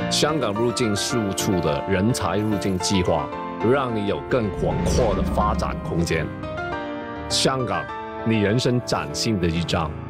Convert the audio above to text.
香港入境事务处的人才入境计划，让你有更广阔的发展空间。香港，你人生崭新的一章。